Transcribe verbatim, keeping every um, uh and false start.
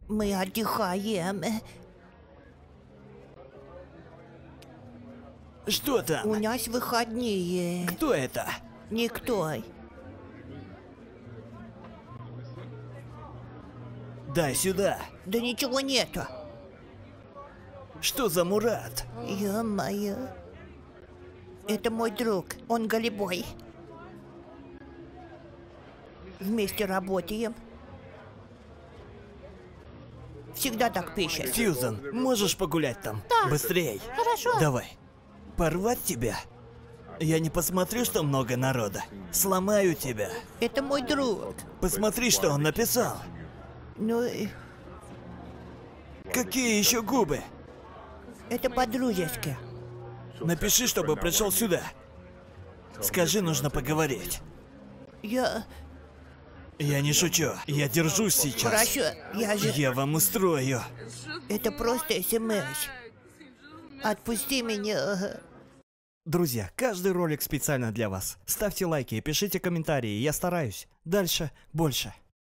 Мы отдыхаем. Что там? У нас выходные. Кто это? Никто. Дай сюда. Да ничего нету. Что за Мурат? Ё-моё. Это мой друг. Он голубой. Вместе работаем. Всегда так пишет. Фьюзан, можешь погулять там? Да. Быстрей. Хорошо. Давай. Порвать тебя? Я не посмотрю, что много народа. Сломаю тебя. Это мой друг. Посмотри, что он написал. Ну, э, Какие еще губы? это по-дружески. Напиши, чтобы пришел сюда. Скажи, нужно поговорить. Я... Я не шучу. Я держусь сейчас. Хорошо, я же... Я вам устрою. Это просто СМС. Отпусти меня. Друзья, каждый ролик специально для вас. Ставьте лайки и пишите комментарии. Я стараюсь. Дальше больше.